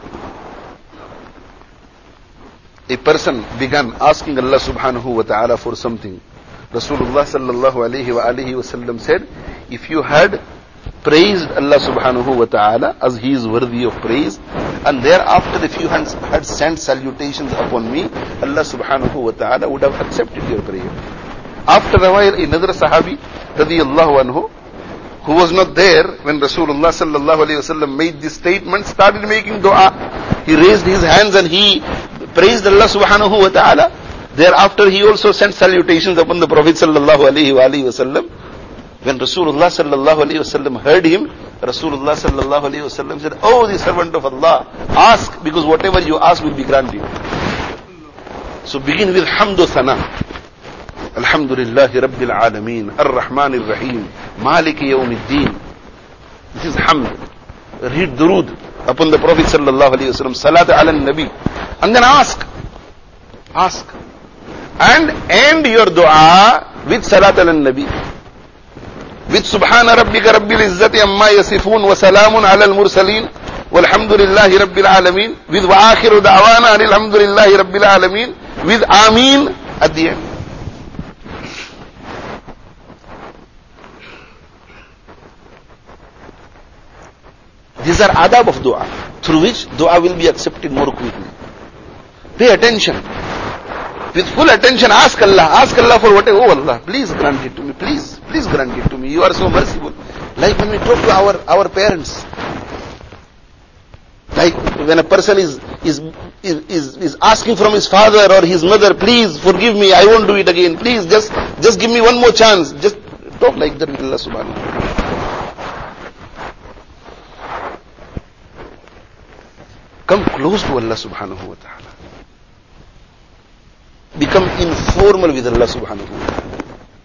A person began asking Allah subhanahu wa ta'ala for something. Rasulullah sallallahu alayhi wa alihi wa sallam said, if you had praised Allah subhanahu wa ta'ala as He is worthy of praise, and thereafter if you had, had sent salutations upon me, Allah subhanahu wa ta'ala would have accepted your prayer. After a while, another sahabi, radiyallahu anhu, who was not there when Rasulullah sallallahu alayhi wa sallam made this statement, started making dua. He raised his hands and he praised Allah subhanahu wa ta'ala. Thereafter he also sent salutations upon the Prophet sallallahu alayhi wa alayhi wa sallam. When Rasulullah sallallahu alayhi wa sallam heard him, Rasulullah sallallahu alayhi wa sallam said, "Oh, the servant of Allah, ask, because whatever you ask will be granted." So begin with hamdu thana. Alhamdulillahi Rabbil Alameen, Ar-Rahman Ar-Rahim, Maliki Yawmiddin. This is hamd. Read durood upon the Prophet sallallahu alayhi wa sallam, salat ala nabi, and then ask. Ask. And end your dua with salat ala nabi. With Subhana Rabbika Rabbil Izzati Amma Yasifun wa Salamun ala al-Mursaleen walhamdulillahi Rabbil Alameen. With wa akhiru da'wana alhamdulillahi Rabbil Alameen. With Ameen at the end. These are adab of dua, through which dua will be accepted more quickly. Pay attention. With full attention, ask Allah. Ask Allah for whatever. Oh Allah, please grant it to me. Please, please grant it to me. You are so merciful. Like when we talk to our, our parents. Like when a person is, is, is, is asking from his father or his mother, please forgive me, I won't do it again. Please, just, just give me one more chance. Just talk like that with Allah subhanahu wa ta'ala. close to Allah subhanahu wa ta'ala. Become informal with Allah subhanahu wa ta'ala.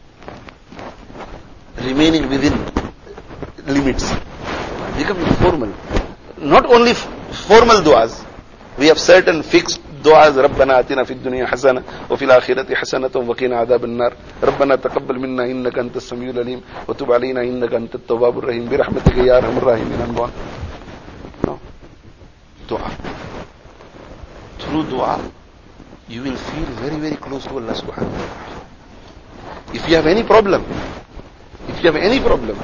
Remaining within limits. Become informal. Not only f- formal du'as. We have certain fixed du'as. ربنا آتنا في الدنيا حسنة وفي الآخرة حسنة وقنا عذاب النار ربنا تقبل منا إنك أنت السميع العليم وتب علينا إنك أنت التواب الرحيم برحمتك يا أرحم الراحمين and go on. No. Dua. Through dua, you will feel very, very close to Allah subhanahu wa ta'ala. If you have any problem, if you have any problem,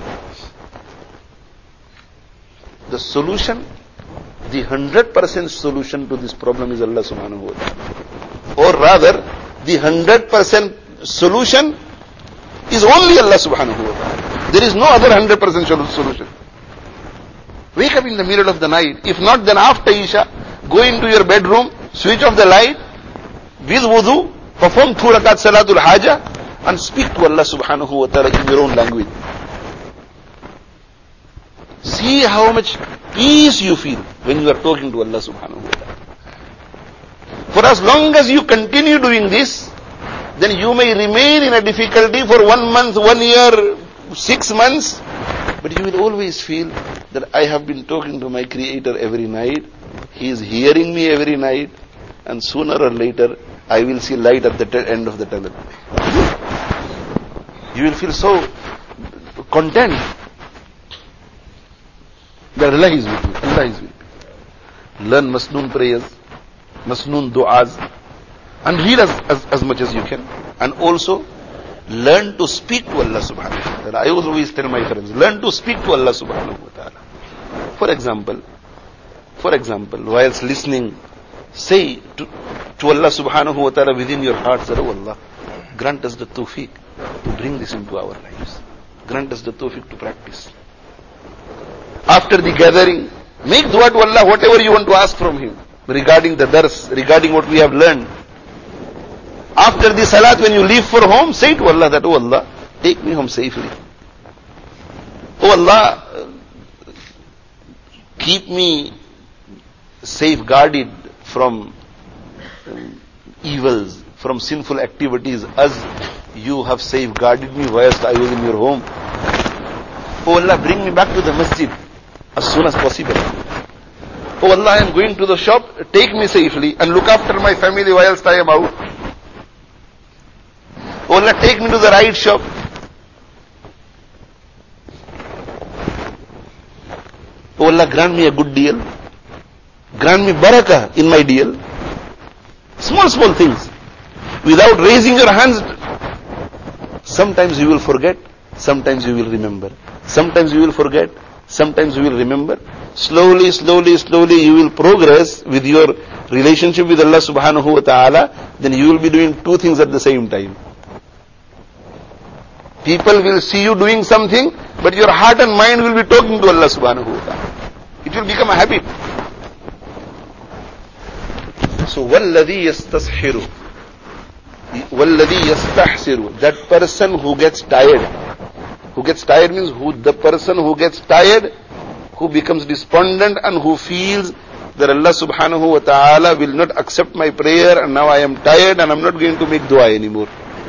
the solution, the hundred percent solution to this problem is Allah subhanahu wa ta'ala. Or rather, the hundred percent solution is only Allah subhanahu wa ta'ala. There is no other hundred percent solution. Wake up in the middle of the night. If not, then after Isha, go into your bedroom, switch off the light, with wudu, perform two rakat salatul haja, and speak to Allah subhanahu wa ta'ala in your own language. See how much peace you feel when you are talking to Allah subhanahu wa ta'ala. For as long as you continue doing this, then you may remain in a difficulty for one month, one year, six months, but you will always feel that I have been talking to my Creator every night, He is hearing me every night, and sooner or later I will see light at the te- end of the tunnel. You will feel so content that Allah is with you. Allah is with you. Learn masnoon prayers, masnoon du'as, and read as, as, as much as you can. And also, learn to speak to Allah subhanahu wa ta'ala. I always tell my friends, learn to speak to Allah subhanahu wa ta'ala. For example, for example, whilst listening, say to, to Allah subhanahu wa ta'ala within your heart, that, oh Allah, grant us the tawfiq to bring this into our lives. Grant us the tawfiq to practice. After the gathering, make dua to Allah, whatever you want to ask from Him, regarding the dars, regarding what we have learned. After the salat, when you leave for home, say to Allah that, oh Allah, take me home safely. Oh Allah, keep me safeguarded from evils, from sinful activities, as you have safeguarded me whilst I was in your home. Oh Allah, bring me back to the masjid as soon as possible. Oh Allah, I am going to the shop, take me safely and look after my family whilst I am out. Oh Allah, take me to the right shop. Oh Allah, grant me a good deal. Grant me barakah in my deal. Small, small things. Without raising your hands, sometimes you will forget, sometimes you will remember. Sometimes you will forget, sometimes you will remember. Slowly, slowly, slowly you will progress with your relationship with Allah subhanahu wa ta'ala. Then you will be doing two things at the same time. People will see you doing something, but your heart and mind will be talking to Allah subhanahu wa ta'ala. It will become a habit. So, وَالَّذِي يَسْتَسْحِرُ وَالَّذِي يَسْتَحْسِرُ, that person who gets tired. Who gets tired means who the person who gets tired, who becomes despondent and who feels that Allah subhanahu wa ta'ala will not accept my prayer and now I am tired and I am not going to make dua anymore.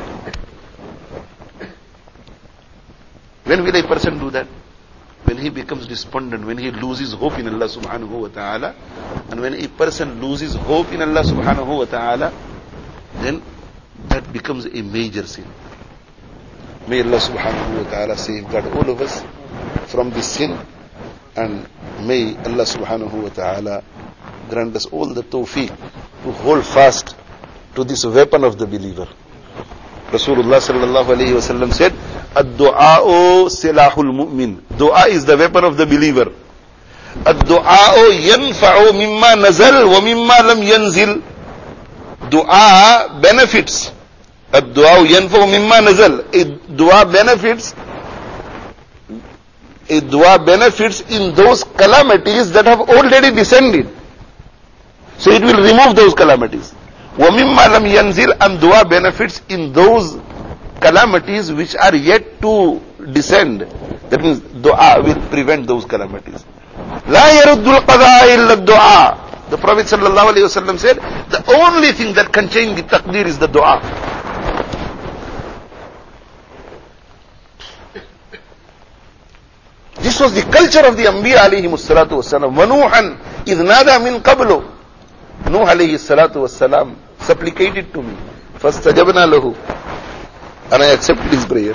When will a person do that? When he becomes despondent, when he loses hope in Allah subhanahu wa ta'ala. And when a person loses hope in Allah subhanahu wa ta'ala, then that becomes a major sin. May Allah subhanahu wa ta'ala safeguard all of us from this sin, and may Allah subhanahu wa ta'ala grant us all the tawfiq to hold fast to this weapon of the believer. Rasulullah sallallahu alayhi wa sallam said, Ad-du'a'u silahul mu'min. Dua is the weapon of the believer. Ad-du'a'u yanfa'u mimma nazal wa mimma lam yanzil. Dua benefits. Ad-du'a'u yanfa'u mimma nazal. A dua benefits. A dua benefits in those calamities that have already descended. So it will remove those calamities. Wa mimma lam yanzil, and dua benefits in those calamities which are yet to descend. That means dua will prevent those calamities. La yaruddul qada illa dua. The Prophet sallallahu alaihi wasallam said, the only thing that can change the taqdeer is the dua. This was the culture of the Anbiya alayhimus salatu wassalam. وَنُوحًا إِذْ نَادَى مِنْ قَبْلُ. Nuh alayhi salatu wassalam supplicated to me. فَاسْتَجَبْنَا لَهُ. And I accepted his prayer.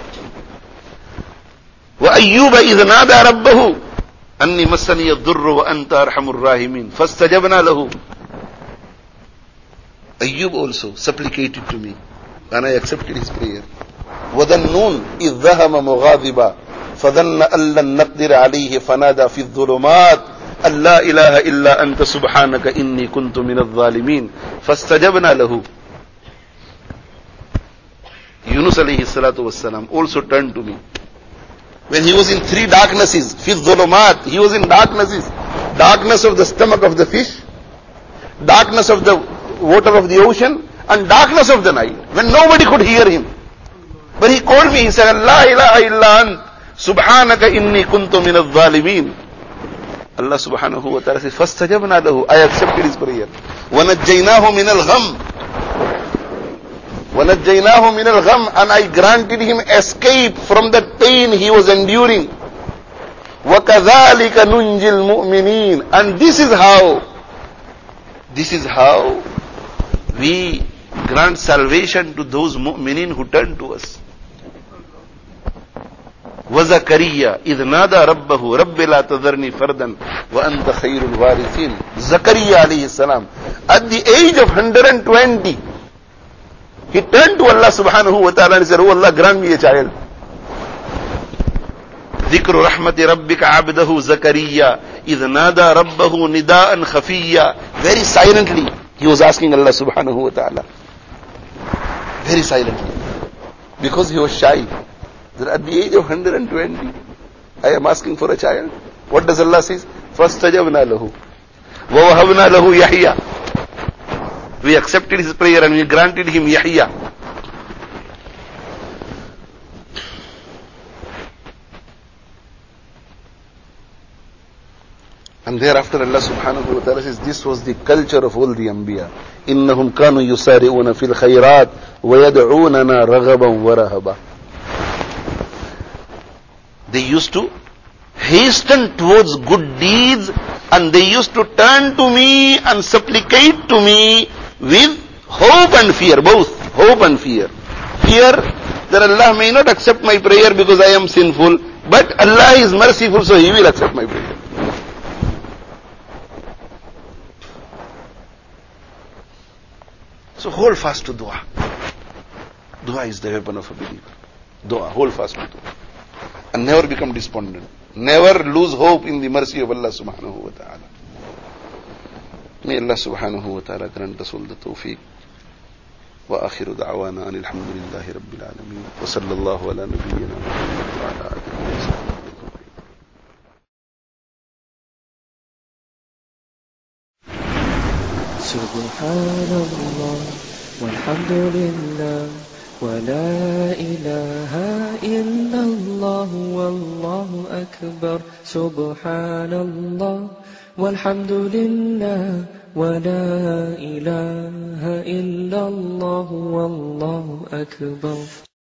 وَأَيُّوبَ إِذْ نَادَى رَبَّهُ أَنِّي مَسَّنِيَ الضُّرُّ وَأَنْتَ أَرْحَمُ الرَّاحِمِينَ فَاسْتَجَبْنَا لَهُ. Ayyub also supplicated to me, and I accepted his prayer. وَذَنُّونَ إِذْ ذَهَبَ مُغَاضِبًا فَظَنَّ أَن لَّن نَّقْدِرَ عَلَيْهِ فَنَادَى فِي الظُّلُمَاتِ أَن لَّا إِلَٰهَ إِلَّا أَنتَ سُبْحَانَكَ إِنِّي كُنتُ مِنَ الظَّالِمِينَ فَاسْتَجَبْنَا لَهُ. Yunus alayhi salatu wassalam also turned to me. When he was in three darknesses, fi dhulumat, he was in darknesses. Darkness of the stomach of the fish, darkness of the water of the ocean, and darkness of the night, when nobody could hear him. But he called me, he said, La ilaha illa ant, subhanaka inni kuntu min al-zalimin. Allah subhanahu wa ta'ala says, Fastajabna lahu, I accepted his prayer. وَنَجَّيْنَاهُ مِنَ الْغَمِّ وَنَجَّيْنَاهُ مِنَ الْغَمِّ, and I granted him escape from that pain he was enduring. وَكَذَلِكَ نُنْجِ الْمُؤْمِنِينَ, and this is how, this is how we grant salvation to those mu'minin who turn to us. وَزَكَرِيَّا إِذْ نَادَى رَبَّهُ رَبِّ لَا تَذَرْنِي فَرْدًا وَأَنْتَ خَيْرُ الْوَارِثِينَ. Zakaria alayhi salam, at the age of one hundred twenty, he turned to Allah subhanahu wa ta'ala and said, Oh Allah, grant me a child. ذِكْرُ رَحْمَةِ رَبِّكَ عَبْدَهُ زَكَرِيَّا إِذْ نَادَى رَبَّهُ نِدَاءً خَفِيًّا. Very silently, he was asking Allah subhanahu wa ta'ala. Very silently. Because he was shy. That at the age of one hundred twenty, I am asking for a child. What does Allah say? فَاسْتَجَبْنَا لَهُ وَوَهَبْنَا لَهُ يَحْيَا. We accepted his prayer and we granted him Yahya. And thereafter Allah subhanahu wa ta'ala says, this was the culture of all the Anbiya. إِنَّهُمْ كَانُوا يُسَارِعُونَ فِي الْخَيْرَاتِ وَيَدْعُونَنَا رَغَبًا وَرَهَبًا. They used to hasten towards good deeds, and they used to turn to me and supplicate to me with hope and fear, both hope and fear. Fear that Allah may not accept my prayer because I am sinful, but Allah is merciful, so He will accept my prayer. So hold fast to dua. Dua is the weapon of a believer. Dua, hold fast to dua. And never become despondent. Never lose hope in the mercy of Allah subhanahu wa ta'ala. May Allah subhanahu wa ta'ala grant us all the tawfiq. Wa akhiru da'wana anil hamdulillahi rabbil alameen. Wa sallallahu ala nabiyyina Muhammad wa ala alihi wa sahbihi. Subhanallah walhamdulillah wa la ilaha illallah wallahu akbar. Subhanallah walhamdulillah wa la ilaha illallah wallahu akbar.